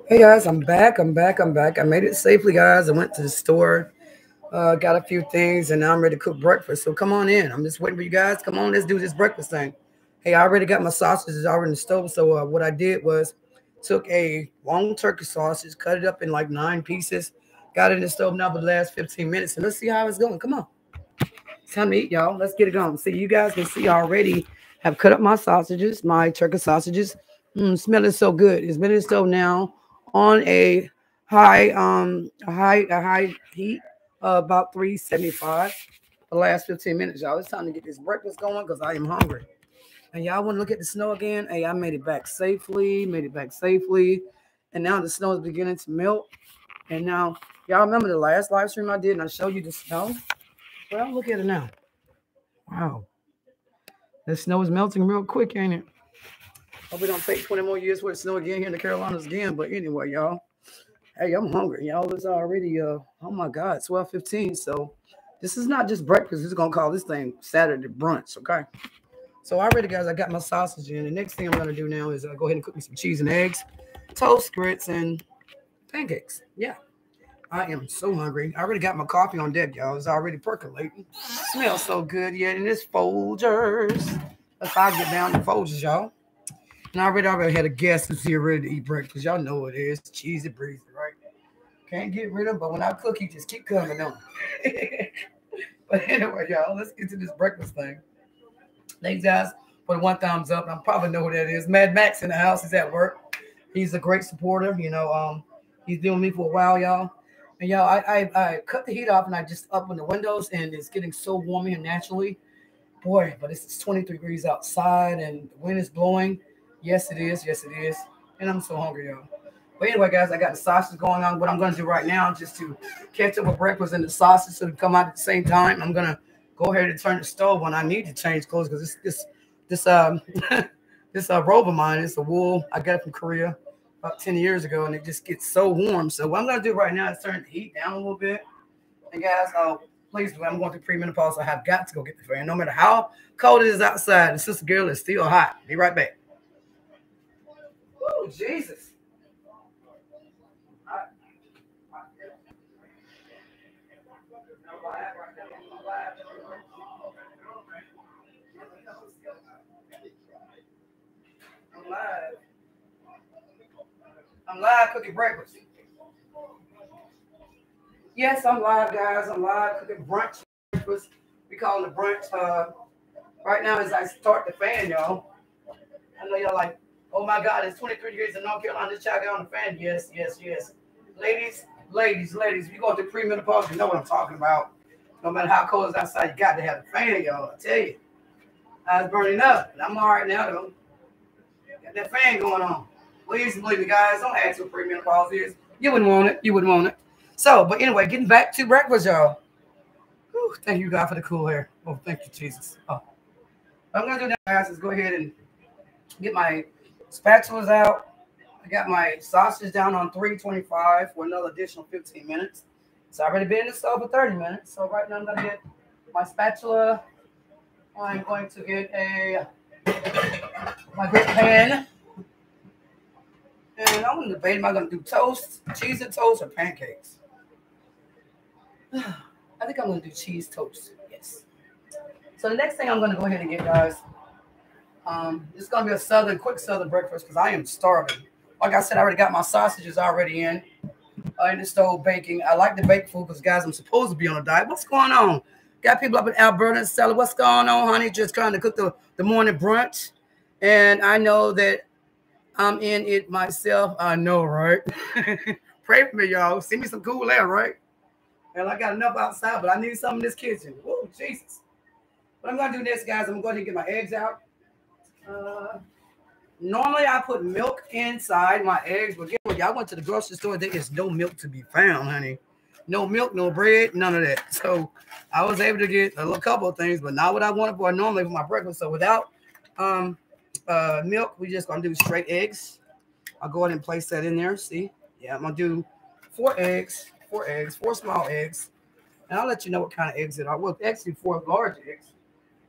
Hey guys, I'm back. I made it safely, guys. I went to the store, got a few things, and now I'm ready to cook breakfast. So come on in. I'm just waiting for you guys. Come on, let's do this breakfast thing. Hey, I already got my sausages already in the stove. So what I did was took a long turkey sausage, cut it up in like 9 pieces, got it in the stove now for the last 15 minutes, and let's see how it's going. Come on, it's time to eat, y'all. Let's get it going. See, you guys can see I already have cut up my sausages, my turkey sausages. Smelling so good. It's been in the stove now on a high heat, about 375 for the last 15 minutes, y'all. It's time to get this breakfast going because I am hungry. And y'all want to look at the snow again? Hey, I made it back safely, and now the snow is beginning to melt. And now, y'all remember the last live stream I did and I showed you the snow? Well, look at it now. Wow. The snow is melting real quick, ain't it? Hope we don't take 20 more years for it to snow again here in the Carolinas again. But anyway, y'all. Hey, I'm hungry. Y'all, it's already oh my God, 12:15. So this is not just breakfast. We're gonna call this thing Saturday brunch, okay? So already, guys, I got my sausage in. The next thing I'm gonna do now is go ahead and cook me some cheese and eggs, toast, grits, and pancakes. Yeah. I am so hungry. I already got my coffee on deck, y'all. It's already percolating. Smells so good. Yeah, and it's Folgers. Let's all get down to Folgers, y'all. And I already had a guest who's here ready to eat breakfast. Y'all know what it is. Cheesy breezy, right? Can't get rid of him, but when I cook, he just keep coming on. But anyway, y'all, let's get to this breakfast thing. Thanks, guys, for the one thumbs up. I probably know who that is. Mad Max in the house. He's at work. He's a great supporter. He's been with me for a while, y'all. And y'all, I cut the heat off and I just opened the windows and it's getting so warm here naturally. Boy, but it's 23 degrees outside and the wind is blowing. Yes, it is. Yes, it is. And I'm so hungry, y'all. But anyway, guys, I got the sausage going on. What I'm going to do right now, just to catch up with breakfast and the sausage so they come out at the same time, I'm going to go ahead and turn the stove on. I need to change clothes because this this robe of mine is a wool. I got it from Korea about 10 years ago, and it just gets so warm. So what I'm going to do right now is turn the heat down a little bit. And guys, please, I'm going through premenopause. So I have got to go get the fan. No matter how cold it is outside, the sister girl is still hot. Be right back. Oh, Jesus. I'm live. I'm live cooking breakfast. Yes, I'm live, guys. I'm live cooking brunch breakfast. We call it brunch. Right now, as I start the fan, y'all. I know y'all like, oh my God, it's 23 degrees in North Carolina. This child got on the fan. Yes, yes, yes. Ladies, if you're going through premenopause, you know what I'm talking about. No matter how cold it's outside, you got to have a fan, y'all. I tell you. I was burning up. I'm all right now, though. Got that fan going on. Please believe me, guys. Don't ask what premenopause is. You wouldn't want it. You wouldn't want it. So, but anyway, getting back to breakfast, y'all. Whew, thank you, God, for the cool air. Oh, thank you, Jesus. Oh. What I'm going to do now, guys, is go ahead and get my spatulas out. I got my sausage down on 325 for another additional 15 minutes. It's already been in the stove for 30 minutes. So right now I'm going to get my spatula. I'm going to get my grip pan. And I'm going to debate, am I going to do toast, cheese and toast, or pancakes? I think I'm going to do cheese toast. Yes. So the next thing I'm going to go ahead and get, guys, it's going to be a quick southern breakfast because I am starving. Like I said, I already got my sausages already in the stove baking. I like to bake food because, guys, I'm supposed to be on a diet. What's going on? Got people up in Alberta and selling. What's going on, honey? Just trying to cook the morning brunch. And I know that I'm in it myself. I know, right? Pray for me, y'all. Send me some cool air, right? And I got enough outside, but I need some in this kitchen. Whoa, Jesus. What I'm going to do next, guys, I'm going to get my eggs out. Normally, I put milk inside my eggs, but guess what? Y'all went to the grocery store. There is no milk to be found, honey. No milk, no bread, none of that. So I was able to get a couple of things, but not what I wanted for normally for my breakfast. So without milk, we're just going to do straight eggs. I'll go ahead and place that in there. See? Yeah, I'm going to do four small eggs. And I'll let you know what kind of eggs it are. Well, actually, 4 large eggs.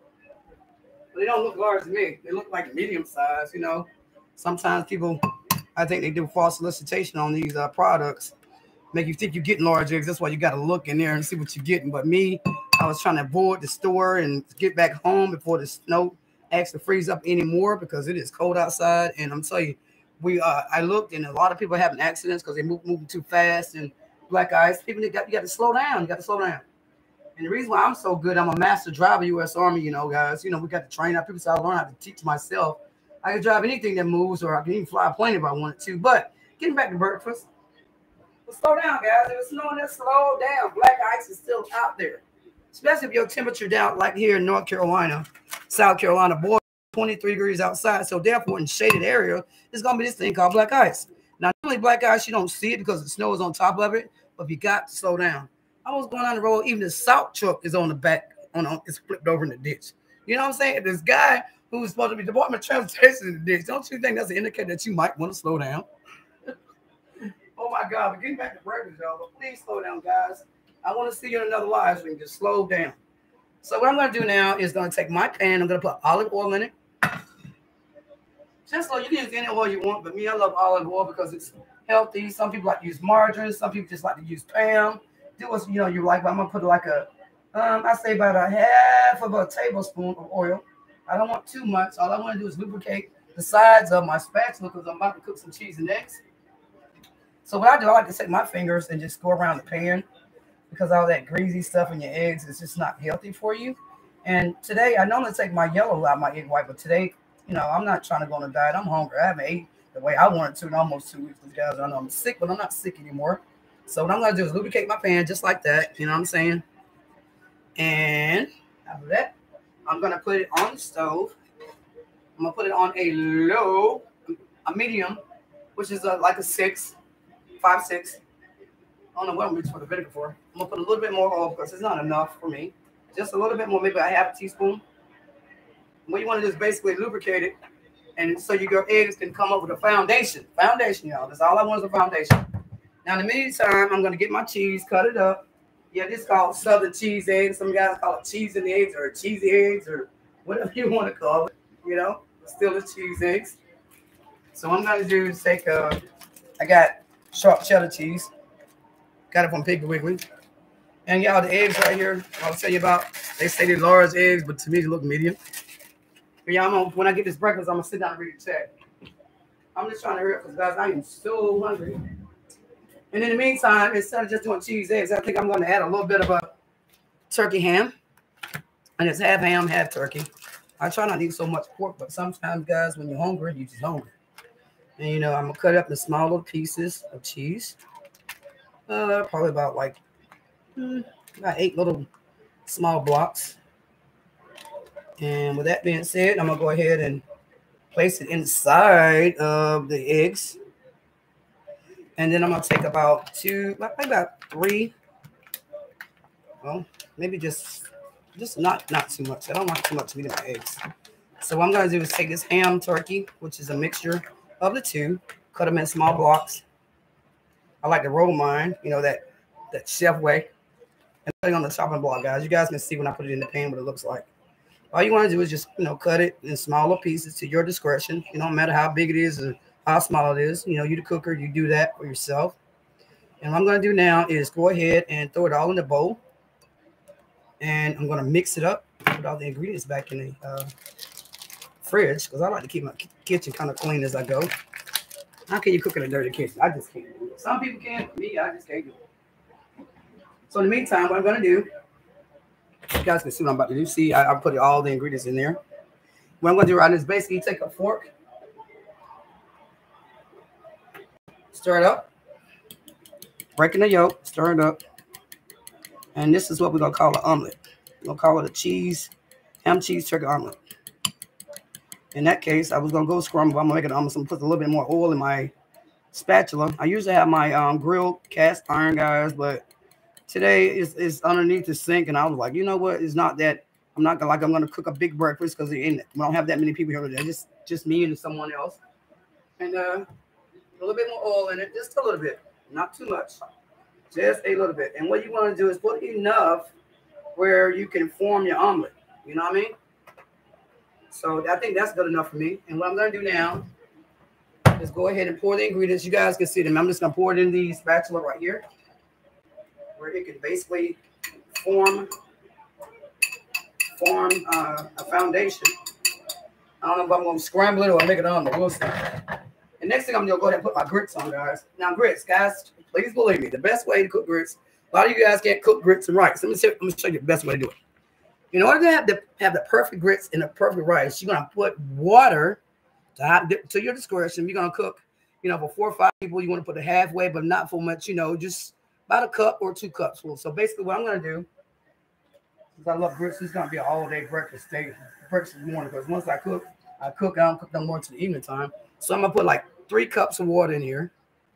They don't look large to me. They look like medium size, you know. Sometimes people, I think they do false solicitation on these products, make you think you're getting large eggs. That's why you got to look in there and see what you're getting. But me, I was trying to avoid the store and get back home before the snow actually freeze up anymore because it is cold outside. And I'm telling you, I looked and a lot of people are having accidents because they moving too fast and black ice. People, you got to slow down. You got to slow down. And the reason why I'm so good, I'm a master driver, U.S. Army, guys. We got to train our people, so I learned how to teach myself. I can drive anything that moves, or I can even fly a plane if I wanted to. But getting back to breakfast, let's slow down, guys. If it's snowing, let's slow down. Black ice is still out there, especially if your temperature down, like here in North Carolina, South Carolina, boy, 23 degrees outside. So therefore, in shaded area, it's going to be this thing called black ice. Now, normally black ice, you don't see it because the snow is on top of it, but you got to slow down. I was going on the road, even the salt truck is on the back, it's flipped over in the ditch. You know what I'm saying? This guy who's supposed to be Department of Transportation in the ditch, don't you think that's an indicator that you might want to slow down? Oh my God, but getting back to breakfast, y'all, but please slow down, guys. I want to see you in another live stream. Just slow down. So what I'm going to do now is going to take my pan. I'm going to put olive oil in it. Just so you can use any oil you want, but me, I love olive oil because it's healthy. Some people like to use margarine. Some people just like to use Pam. Do what you like, but I'm going to put like I say about a half of a tablespoon of oil. I don't want too much. All I want to do is lubricate the sides of my spatula because I'm about to cook some cheese and eggs. So what I do, I like to take my fingers and just go around the pan because all that greasy stuff in your eggs is just not healthy for you. And today, I normally take my yellow out of my egg white, but today, I'm not trying to go on a diet. I'm hungry. I haven't ate the way I wanted to in almost 2 weeks. Guys, I know I'm sick, but I'm not sick anymore. So what I'm going to do is lubricate my pan just like that. You know what I'm saying? And after that, I'm going to put it on the stove. I'm going to put it on a medium, which is like a 6, 5, 6. I don't know what I'm reaching for the vinegar for. I'm going to put a little bit more oil because it's not enough for me. Just a little bit more, maybe a half a teaspoon. What you want to do is basically lubricate it. And so your eggs can come up with a foundation. Foundation, y'all. That's all I want is a foundation. Now, in the meantime, I'm going to get my cheese, cut it up. Yeah, this is called Southern cheese eggs. Some guys call it cheese and eggs or cheesy eggs or whatever you want to call it. Still is cheese eggs. So what I'm going to do is take I got sharp cheddar cheese. Got it from Piggly Wiggly. And y'all, the eggs right here, I'll tell you about. They say they're large eggs, but to me, they look medium. But y'all, when I get this breakfast, I'm going to sit down and read the chat. I'm just trying to hurry up because, guys, I am so hungry. And in the meantime, instead of just doing cheese eggs, I think I'm going to add a little bit of a turkey ham. And it's half ham, half turkey. I try not to eat so much pork, but sometimes, guys, when you're hungry, you're just hungry. And, I'm going to cut it up in small little pieces of cheese. Probably about about 8 little small blocks. And with that being said, I'm going to go ahead and place it inside of the eggs. And then I'm going to take about 3. Well, maybe just not too much. I don't want too much meat in my eggs. So what I'm going to do is take this ham turkey, which is a mixture of the two, cut them in small blocks. I like to roll mine, that chef way. And put it on the chopping block, guys. You guys can see when I put it in the pan what it looks like. All you want to do is just, cut it in smaller pieces to your discretion. No matter how big it is or how small it is. You the cooker, you do that for yourself. And what I'm going to do now is go ahead and throw it all in the bowl. And I'm going to mix it up, put all the ingredients back in the fridge because I like to keep my kitchen kind of clean as I go. How can you cook in a dirty kitchen? I just can't do it. Some people can, but me, I just can't do it. So in the meantime, what I'm going to do, you guys can see what I'm about to do. See, I put all the ingredients in there. What I'm going to do right now is basically take a fork, stir it up, breaking the yolk, stir it up. And this is what we're going to call an omelet. We're going to call it a ham cheese turkey omelet. In that case, I was going to go scramble. I'm going to make an omelet. So I'm going to put a little bit more oil in my spatula. I usually have my grilled cast iron, guys, but today is underneath the sink. And I was like, you know what? It's not that. I'm not going to cook a big breakfast because we don't have that many people here today. Just me and someone else. And a little bit more oil in it. Just a little bit. Not too much. Just a little bit. And what you want to do is put enough where you can form your omelet. You know what I mean? So I think that's good enough for me. And what I'm going to do now just go ahead and pour the ingredients. You guys can see them. I'm just gonna pour it in the spatula right here, where it can basically form a foundation. I don't know if I'm gonna scramble it or make it on, but we'll see. And next thing I'm gonna go ahead and put my grits on, guys. Now, grits, guys, please believe me, the best way to cook grits. A lot of you guys can't cook grits and rice. Let me show you the best way to do it. In order to have the perfect grits and the perfect rice, you're gonna put water to your discretion. You're gonna cook, for 4 or 5 people. You want to put it halfway, but not for much. Just about a cup or 2 cups full. So basically, what I'm gonna do, since I love grits, it's gonna be an all-day breakfast morning. Because once I cook. I don't cook them more to the evening time. So I'm gonna put like 3 cups of water in here.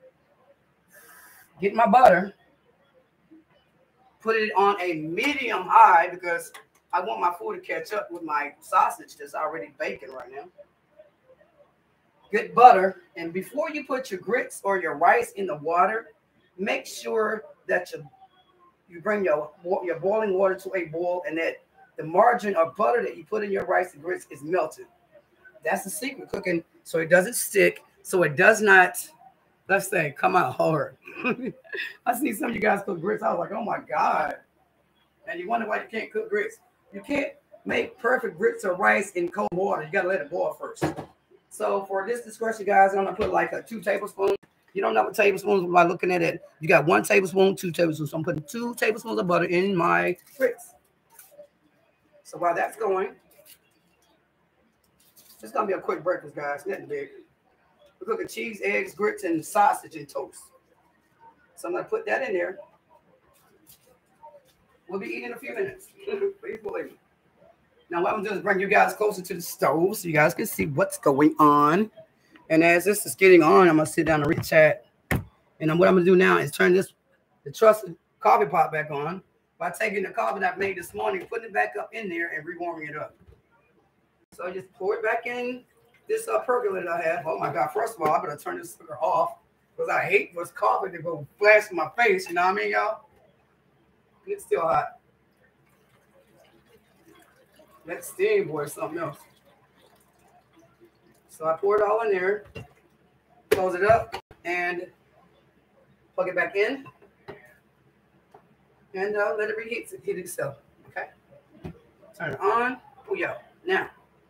Get my butter. Put it on a medium high because I want my food to catch up with my sausage that's already baking right now. Good butter, and before you put your grits or your rice in the water, make sure that you bring your boiling water to a boil, and that the margin of butter that you put in your rice and grits is melted. That's the secret cooking, so it doesn't stick, so it does not, let's say, come out hard. I see some of you guys cook grits. I was like, oh my God. And you wonder why you can't cook grits. You can't make perfect grits or rice in cold water. You got to let it boil first. So for this discretion, guys, I'm going to put like a 2 tablespoons. You don't know what tablespoons by looking at it. You got 1 tablespoon, 2 tablespoons. So I'm putting 2 tablespoons of butter in my grits. So while that's going, it's going to be a quick breakfast, guys. Nothing big. We're cooking cheese, eggs, grits, and sausage and toast. So I'm going to put that in there. We'll be eating in a few minutes. Please believe me. Now, what I'm doing is bring you guys closer to the stove so you guys can see what's going on. And as this is getting on, I'm going to sit down and read chat. And then what I'm going to do now is turn the trusted coffee pot back on by taking the coffee that I made this morning, putting it back up in there and rewarming it up. So I just pour it back in this percolator I have. Oh my God. First of all, I better turn this sucker off because I hate for coffee to go flash in my face. You know what I mean, y'all? It's still hot. That steam boy is something else. So I pour it all in there, close it up, and plug it back in. And let it reheat itself. Okay? Turn it on. Oh, yeah. Now.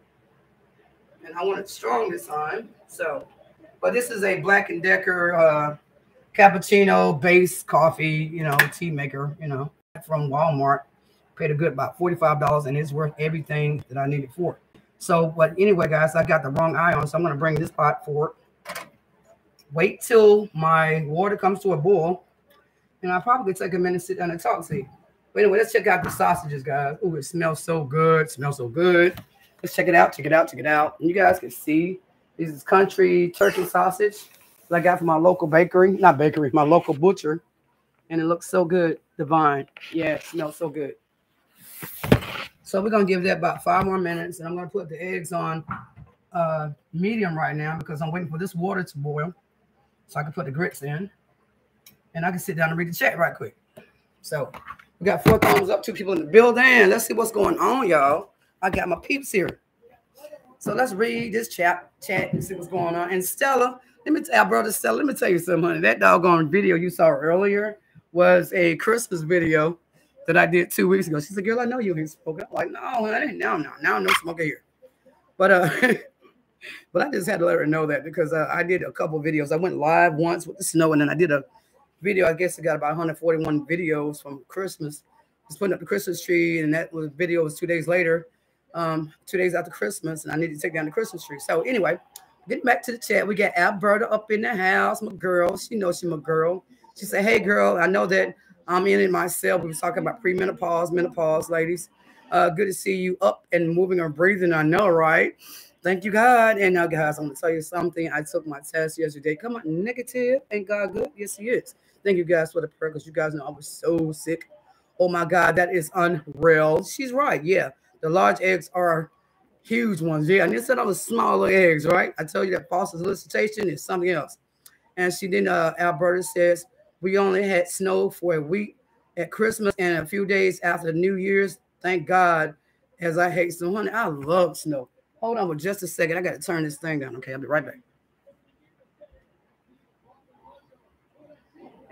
And I want it strong this time. So, but this is a Black & Decker cappuccino base coffee, tea maker, from Walmart. Paid a good about $45, and it's worth everything that I need it for. So, but anyway, guys, I got the wrong eye on, so I'm going to bring this pot forward. Wait till my water comes to a boil, and I'll probably take a minute, sit down and talk to you. But anyway, let's check out the sausages, guys. Oh, it smells so good. It smells so good. Let's check it out, check it out, check it out. And you guys can see this is country turkey sausage that I got from my local bakery. Not bakery, my local butcher. And it looks so good. Divine. Yeah, it smells so good. So we're going to give that about 5 more minutes. And I'm going to put the eggs on medium right now because I'm waiting for this water to boil so I can put the grits in. And I can sit down and read the chat right quick. So we got 4 thumbs up, 2 people in the building. Let's see what's going on, y'all. I got my peeps here. So let's read this chat and see what's going on. And Stella, our brother Stella, let me tell you something, honey. That doggone video you saw earlier was a Christmas video that I did 2 weeks ago. She said, girl, I know you ain't spoken. I'm like, no, honey, no smoking here. But but I just had to let her know that because I did a couple of videos. I went live once with the snow, and then I did a video. I guess I got about 141 videos from Christmas. Just putting up the Christmas tree, and that video was 2 days later. 2 days after Christmas, and I need to take down the Christmas tree. So anyway, getting back to the chat, we got Alberta up in the house, my girl. She knows she's my girl. She said, hey, girl, I know that I'm in it myself. We were talking about premenopause, menopause, ladies. Good to see you up and moving and breathing. I know, right? Thank you, God. And now, guys, I'm going to tell you something. I took my test yesterday. Come on, negative. Ain't God good? Yes, he is. Thank you, guys, for the prayer because you guys know I was so sick. Oh, my God, that is unreal. She's right. Yeah. The large eggs are huge ones. Yeah, and instead of the smaller eggs, right? I tell you that false solicitation is something else. And she then, Alberta says, we only had snow for a week at Christmas and a few days after New Year's. Thank God, as I hate snow. Honey, I love snow. Hold on for just a second. I got to turn this thing down. Okay, I'll be right back.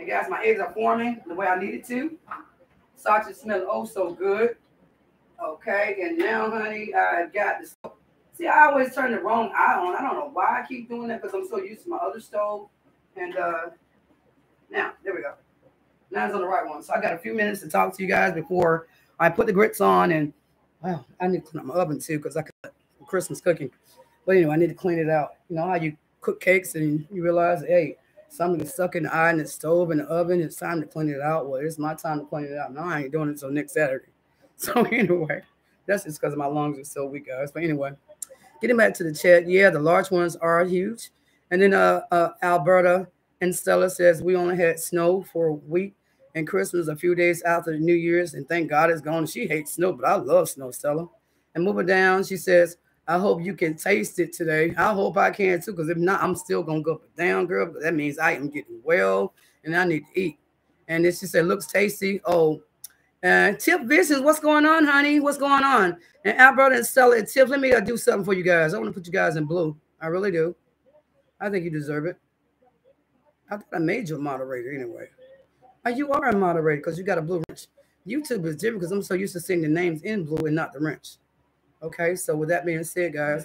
guys, my eggs are forming the way I need it to. Sausage smells oh so good. Okay, and now, honey, I got this. See, I always turn the wrong eye on. I don't know why I keep doing that because I'm so used to my other stove. And now, there we go. Now it's on the right one. So I got a few minutes to talk to you guys before I put the grits on. And, wow, I need to clean up my oven, too, because I got Christmas cooking. But anyway, I need to clean it out. You know how you cook cakes and you realize, hey, something is stuck in the eye in the stove and the oven. It's time to clean it out. Well, it's my time to clean it out. Now I ain't doing it until next Saturday. So anyway, that's just because my lungs are so weak, guys. But anyway, getting back to the chat, yeah, the large ones are huge. And then Alberta and Stella says we only had snow for a week and Christmas a few days after the New Year's, and thank God it's gone. She hates snow, but I love snow, Stella. And moving down, she says, I hope you can taste it today. I hope I can too, because if not, I'm still gonna go up and down, girl. But that means I am getting well and I need to eat. And then she said, looks tasty. Oh. Tip Visions, what's going on, honey? What's going on? And Alberta and Stella and Tip, let me do something for you guys. I want to put you guys in blue. I really do. I think you deserve it. I thought I made you a moderator anyway. You are a moderator because you got a blue wrench. YouTube is different because I'm so used to seeing the names in blue and not the wrench. Okay, so with that being said, guys,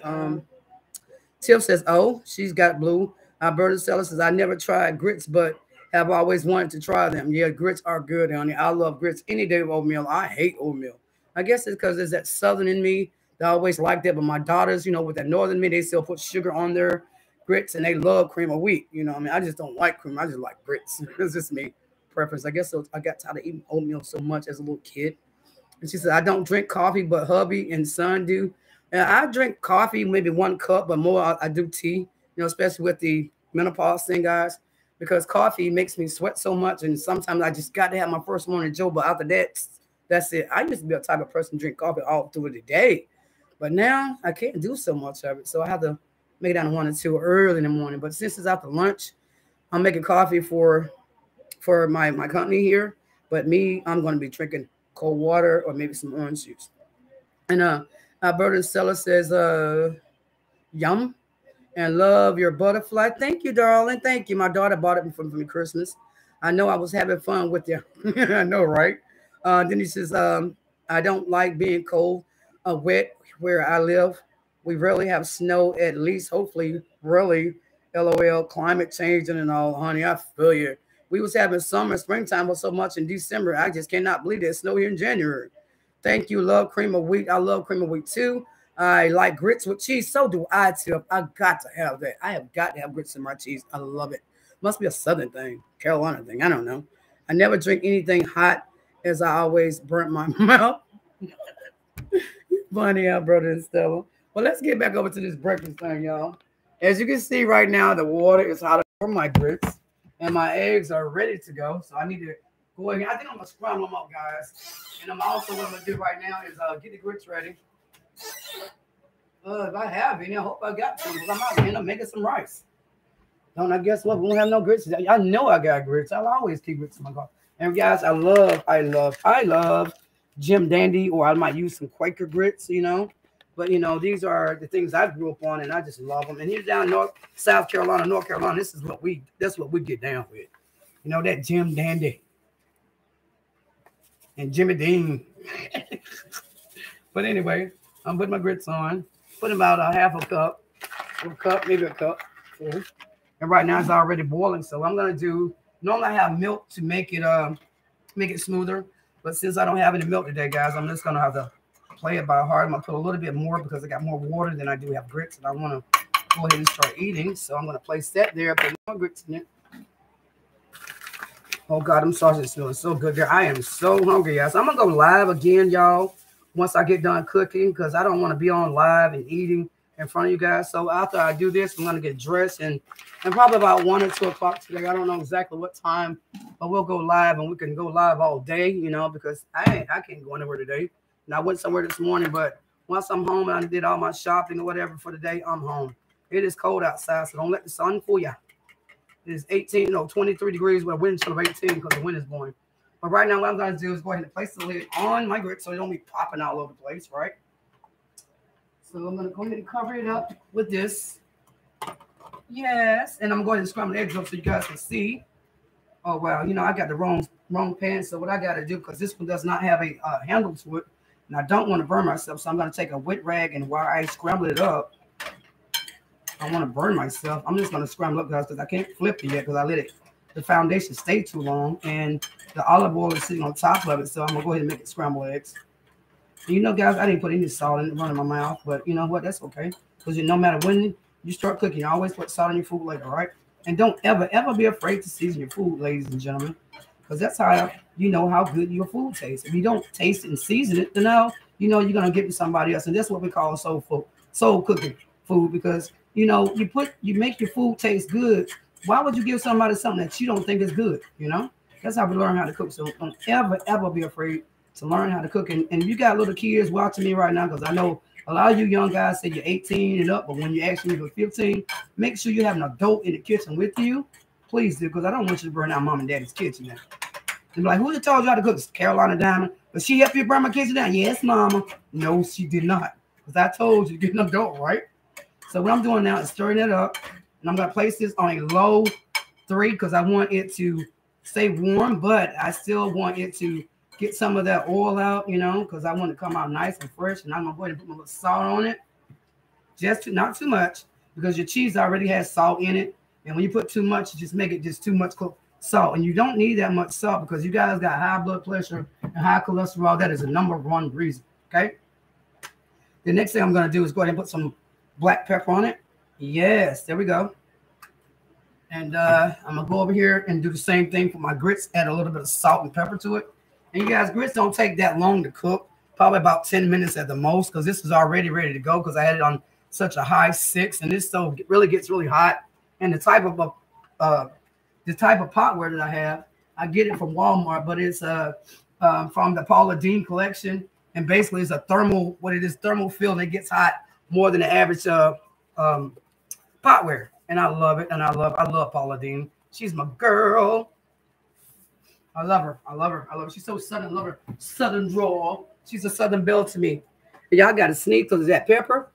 Tip says, oh, she's got blue. Alberta Stella says, I never tried grits, but have always wanted to try them. Yeah, grits are good, honey. I love grits any day of oatmeal. I hate oatmeal. I guess it's because there's that southern in me that I always like that. But my daughters, you know, with that northern me, they still put sugar on their grits and they love cream of wheat. You know what I mean? I just don't like cream. I just like grits. It's just me preference. I guess so. I got tired of eating oatmeal so much as a little kid. And she said, I don't drink coffee, but hubby and son do. And I drink coffee, maybe 1 cup, but more I do tea, you know, especially with the menopause thing, guys. Because coffee makes me sweat so much, and sometimes I just got to have my first morning joe. But after that, that's it. I used to be a type of person to drink coffee all through the day, but now I can't do so much of it. So I have to make it down to 1 or 2 early in the morning. But since it's after lunch, I'm making coffee for my company here. But me, I'm going to be drinking cold water or maybe some orange juice. And Alberta Stella says, yum. And love your butterfly. Thank you, darling. Thank you. My daughter bought it for me Christmas. I know I was having fun with you. I know, right? Then he says, I don't like being cold, wet where I live. We rarely have snow, at least, hopefully, really. LOL, climate changing and all, honey. I feel you. We was having summer, springtime was so much in December. I just cannot believe there's snow here in January. Thank you. Love cream of wheat. I love cream of wheat, too. I like grits with cheese. So do I, too. I got to have that. I have got to have grits in my cheese. I love it. Must be a Southern thing, Carolina thing. I don't know. I never drink anything hot as I always burnt my mouth. Funny, Alberta and Stella. Well, let's get back over to this breakfast thing, y'all. As you can see right now, the water is hot for my grits, and my eggs are ready to go. So I need to go ahead. I think I'm going to scramble them up, guys. And I'm also what I'm going to do right now is get the grits ready. If I have any, I hope I got some because I'm out here making some rice. Don't I guess what? We don't have no grits. I know I got grits. I'll always keep grits in my car. And guys, I love Jim Dandy, or I might use some Quaker grits, you know. But you know, these are the things I grew up on, and I just love them. And here down South Carolina, North Carolina, that's what we get down with. You know, that Jim Dandy and Jimmy Dean. But anyway, I'm putting my grits on. Put about a half a cup, maybe a cup. And right now it's already boiling. So I'm gonna do. Normally I have milk to make it smoother, but since I don't have any milk today, guys, I'm just gonna have to play it by heart. I'm gonna put a little bit more because I got more water than I do have grits, and I want to go ahead and start eating. So I'm gonna place that there. Put more grits in it. Oh God, them sausages smelling so good, girl. I am so hungry, guys. I'm gonna go live again, y'all, once I get done cooking, because I don't want to be on live and eating in front of you guys. So after I do this, I'm going to get dressed and probably about 1 or 2 o'clock today. I don't know exactly what time, but we'll go live, and we can go live all day, you know, because I can't go anywhere today. And I went somewhere this morning, but once I'm home and I did all my shopping or whatever for the day, I'm home. It is cold outside, so don't let the sun fool you. It is 23 degrees with a wind chill of 18 because the wind is blowing. But right now, what I'm going to do is go ahead and place the lid on my grits so it don't be popping all over the place, right? So I'm going to go ahead and cover it up with this. Yes. And I'm going to scramble the eggs up so you guys can see. Oh, well, I got the wrong pan. So what I got to do, because this one does not have a handle to it, and I don't want to burn myself, so I'm going to take a wet rag, and while I scramble it up, I want to burn myself. I'm just going to scramble up, guys, because I can't flip it yet because I let the foundation stay too long, and the olive oil is sitting on top of it, so I'm going to go ahead and make it scrambled eggs. And guys, I didn't put any salt in it running my mouth, but you know what? That's okay. Because no matter when you start cooking, you always put salt in your food later, right? And don't ever be afraid to season your food, ladies and gentlemen, because that's how you know how good your food tastes. If you don't taste it and season it, then now you're gonna give it to somebody else, and that's what we call soul cooking food. Because you make your food taste good. Why would you give somebody something that you don't think is good? That's how we learn how to cook. So don't ever be afraid to learn how to cook. And if you got little kids watching me right now, because I know a lot of you young guys say you're 18 and up, but when you actually you're 15, make sure you have an adult in the kitchen with you. Please do, because I don't want you to burn out mom and daddy's kitchen now. They'll be like, who told you how to cook? It's Carolina Diamond. Does she help you burn my kitchen down? Yes, mama. No, she did not. Because I told you to get an adult, right? So what I'm doing now is stirring it up. And I'm going to place this on a low 3 because I want it to stay warm, but I still want it to get some of that oil out, because I want it to come out nice and fresh. And I'm going to go ahead and put my little salt on it. Not too much, because your cheese already has salt in it. And when you put too much, you just make it just too much salt. And you don't need that much salt because you guys got high blood pressure and high cholesterol. That is the number one reason, okay? The next thing I'm going to do is go ahead and put some black pepper on it. Yes, there we go. And I'm going to go over here and do the same thing for my grits, add a little bit of salt and pepper to it. And you guys, grits don't take that long to cook, probably about 10 minutes at the most, because this is already ready to go because I had it on such a high 6, and this stove really gets really hot. And the type of potware that I have, I get it from Walmart, but it's from the Paula Deen collection, and basically it's a thermal fill, and it gets hot more than the average potware. And I love it, and I love Paula Deen. She's my girl. I love her. She's so southern. I love her southern drawl. She's a southern belle to me. And y'all got to sneak because of that pepper.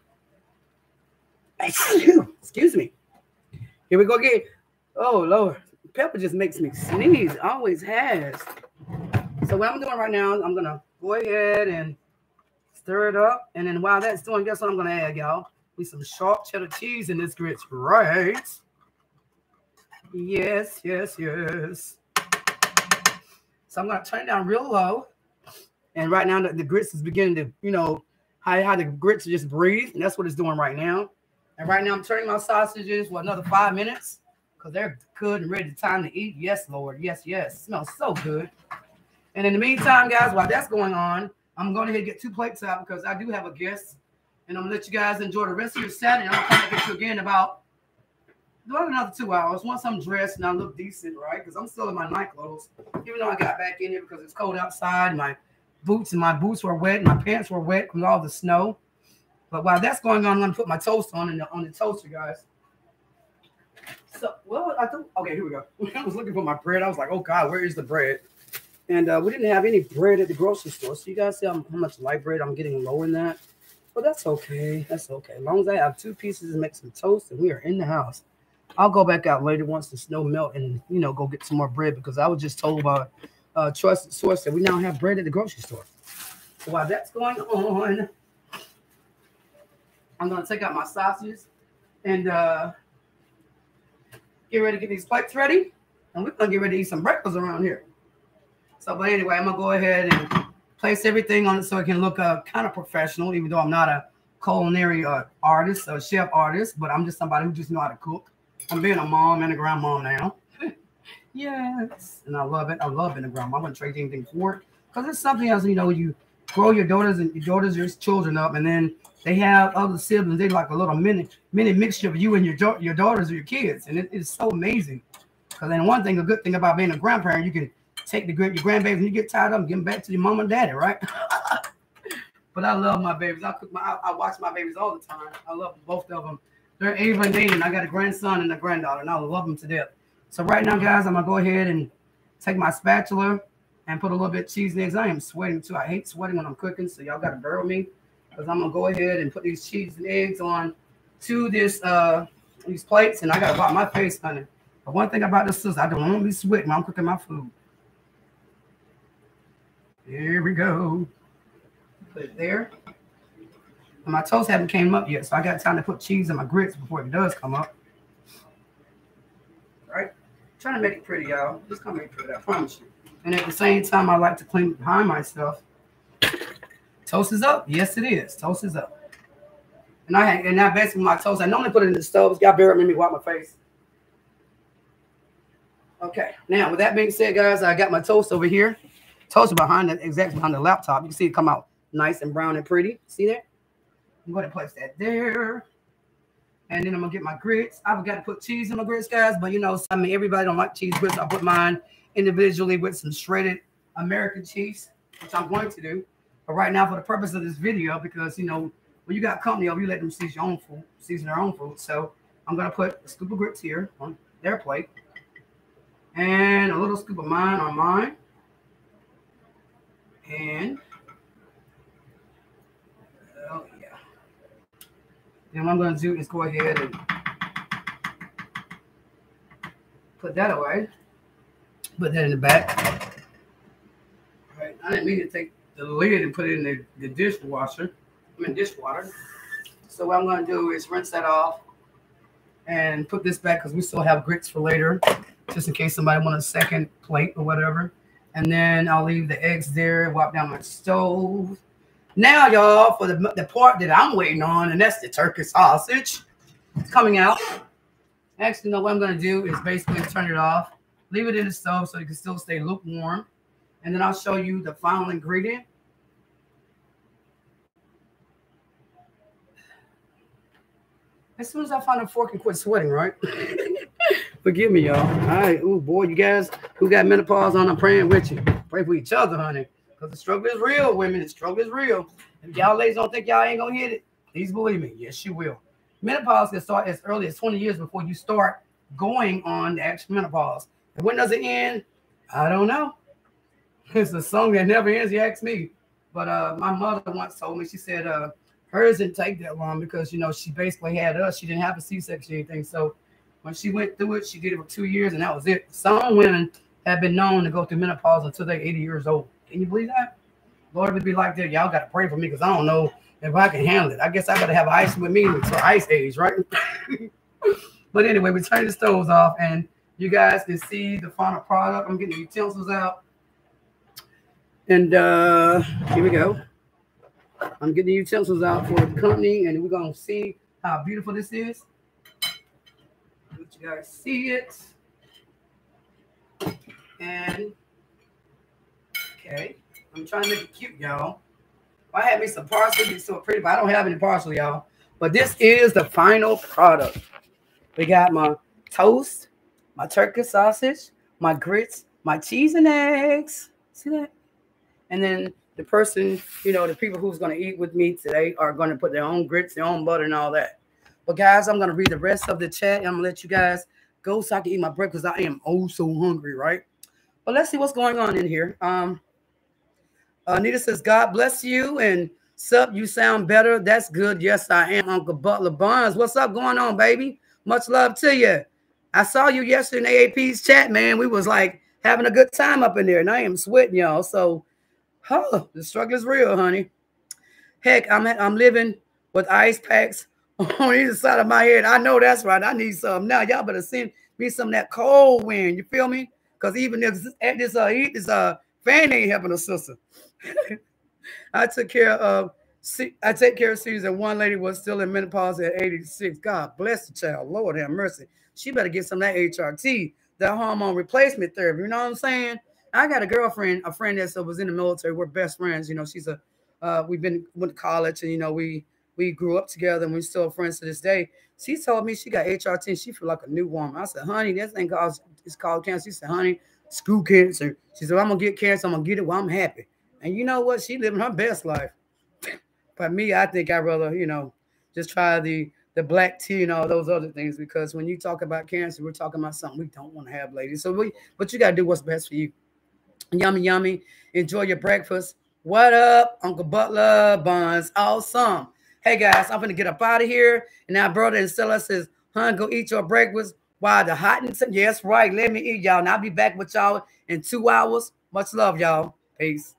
Excuse me. Here we go again. Oh, Lord. Pepper just makes me sneeze. Always has. So what I'm doing right now, I'm going to go ahead and stir it up. And then while that's doing, guess what I'm going to add, y'all? With some sharp cheddar cheese in this grits, right? Yes. So I'm going to turn it down real low. And right now the grits is beginning to, how the grits just breathe. And that's what it's doing right now. And right now I'm turning my sausages for another 5 minutes because they're good and ready. Time to eat. Yes, Lord. Yes. It smells so good. And in the meantime, guys, while that's going on, I'm going to get 2 plates out because I do have a guest. And I'm going to let you guys enjoy the rest of your Saturday. I'm going to get you again about another 2 hours. Once I'm dressed and I look decent, right? Because I'm still in my night clothes. Even though I got back in here because it's cold outside. My boots were wet. And my pants were wet from all the snow. But while that's going on, I'm going to put my toast on the toaster, guys. So, okay, here we go. I was looking for my bread. I was like, oh, God, where is the bread? And we didn't have any bread at the grocery store. So you guys see how much light bread I'm getting low in that? But that's okay. That's okay. As long as I have 2 pieces and make some toast and we are in the house. I'll go back out later once the snow melt and, go get some more bread because I was just told by a trusted source that we now have bread at the grocery store. So while that's going on, I'm going to take out my sausages and get ready to get these plates ready. And we're going to get ready to eat some breakfast around here. So, but anyway, I'm going to go ahead and place everything on it so it can look kind of professional, even though I'm not a culinary artist or chef artist, but I'm just somebody who just know how to cook. I'm being a mom and a grandma now. Yes. And I love it. I love being a grandma. I wouldn't trade anything for it because it's something else, you grow your daughters and your children up, and then they have other siblings. They like a little mini mixture of you and your daughters or your kids. And it's so amazing. Because then a good thing about being a grandparent, you can take your grandbabies and you get tired of them, give them back to your mom and daddy, right? But I love my babies. I watch my babies all the time. I love both of them. They're Ava and Dayton. I got a grandson and a granddaughter, and I love them to death. So right now, guys, I'm going to go ahead and take my spatula and put a little bit of cheese and eggs. I am sweating, too. I hate sweating when I'm cooking, so y'all got to bear with me because I'm going to go ahead and put these cheese and eggs on to these plates, and I got to wipe my face, honey. But one thing about this is I don't want to be sweating when I'm cooking my food. Here we go. Put it there. And my toast haven't came up yet, so I got time to put cheese in my grits before it does come up. All right? Trying to make it pretty, y'all. Just gonna make it pretty, I promise you. And at the same time, I like to clean behind myself. Toast is up. Yes, it is. Toast is up. And now basically my toast, I normally put it in the stove. Y'all bear with me wipe my face. Okay. Now, with that being said, guys, I got my toast over here. Toast exactly behind the laptop. You can see it come out nice and brown and pretty. See that? I'm going to place that there. And then I'm going to get my grits. I forgot to put cheese in my grits, guys. But, you know, I mean, everybody don't like cheese grits. I put mine individually with some shredded American cheese, which I'm going to do. But right now, for the purpose of this video, because, you know, when you got company over, you let them season their own food. So I'm going to put a scoop of grits here on their plate. And a little scoop of mine on mine. And, oh yeah. Then what I'm going to do is go ahead and put that away. Put that in the back. All right. I didn't mean to take the lid and put it in the dishwater. Dishwater. So what I'm going to do is rinse that off and put this back because we still have grits for later, just in case somebody wants a second plate or whatever. And then I'll leave the eggs there, wipe down my stove. Now, y'all, for the part that I'm waiting on, and that's the turkey sausage. It's coming out. Actually, what I'm going to do is basically turn it off, leave it in the stove so it can still stay lukewarm. And then I'll show you the final ingredient. As soon as I find a fork and quit sweating, right? Forgive me, y'all. All right. Ooh, boy, you guys who got menopause on, I'm praying with you. Pray for each other, honey. Because the struggle is real, women. The struggle is real. If y'all ladies don't think y'all ain't going to hit it, please believe me. Yes, you will. Menopause can start as early as 20 years before you start going on the actual menopause. And when does it end? I don't know. It's a song that never ends, you ask me. But my mother once told me, she said, hers didn't take that long because, you know, she basically had us. She didn't have a C-section or anything. So when she went through it, she did it for 2 years, and that was it. Some women have been known to go through menopause until they're 80 years old. Can you believe that? Lord, would be like that. Y'all got to pray for me because I don't know if I can handle it. I guess I got to have ice with me until ice age, right? But anyway, we turn the stoves off, and you guys can see the final product. I'm getting the utensils out. And here we go. I'm getting the utensils out for the company, and we're going to see how beautiful this is. Let you guys see it. And, okay. I'm trying to make it cute, y'all. I had me some parsley. It's so pretty, but I don't have any parsley, y'all. But this is the final product. We got my toast, my turkey sausage, my grits, my cheese and eggs. See that? And then the person, you know, the people who's going to eat with me today are going to put their own grits, their own butter and all that. But guys, I'm going to read the rest of the chat. And I'm going to let you guys go so I can eat my breakfast. I am oh so hungry, right? But let's see what's going on in here. Anita says, God bless you. And sup, you sound better. That's good. Yes, I am. Uncle Butler Bonds. What's up going on, baby? Much love to you. I saw you yesterday in AAP's chat, man. We was like having a good time up in there. And I am sweating, y'all. So, the struggle is real, honey. Heck, I'm living with ice packs on either side of my head. I know that's right. I need some. Now, y'all better send me some of that cold wind. You feel me? Because even if this fan ain't helping a sister. I take care of Susan. One lady was still in menopause at 86. God bless the child. Lord have mercy. She better get some of that HRT, that hormone replacement therapy. You know what I'm saying? I got a girlfriend, a friend that was in the military. We're best friends. You know, she's went to college, and you know, we grew up together, and we're still friends to this day. She told me she got HRT and she feel like a new woman. I said, honey, that thing it's called cancer. She said, honey, screw cancer. She said, I'm gonna get cancer. I'm gonna get it while I'm happy. And you know what? She living her best life. But me, I think I'd rather, you know, just try the black tea and all those other things, because when you talk about cancer, we're talking about something we don't want to have, ladies. So but you got to do what's best for you. Yummy, yummy. Enjoy your breakfast. What up, Uncle Butler Bonds? Awesome. Hey, guys, I'm going to get up out of here. And our brother and Stella says, hon, go eat your breakfast. Why the hot and yes, right. Let me eat, y'all. And I'll be back with y'all in 2 hours. Much love, y'all. Peace.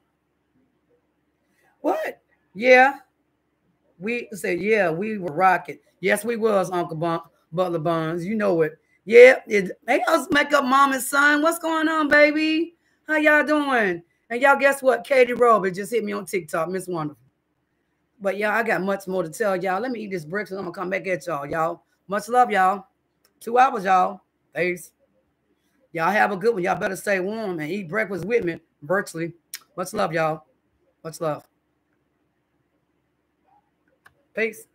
What? Yeah. We said, yeah, we were rocking. Yes, we was, Uncle Butler Buns. You know it. Yeah. Hey, us make up mom and son. What's going on, baby? How y'all doing? And y'all, guess what? Katie Robert just hit me on TikTok. Miss Wonderful. But y'all, I got much more to tell y'all. Let me eat this breakfast. I'm gonna come back at y'all, y'all. Much love, y'all. 2 hours, y'all. Peace. Y'all have a good one. Y'all better stay warm and eat breakfast with me virtually. Much love, y'all. Much love. Peace.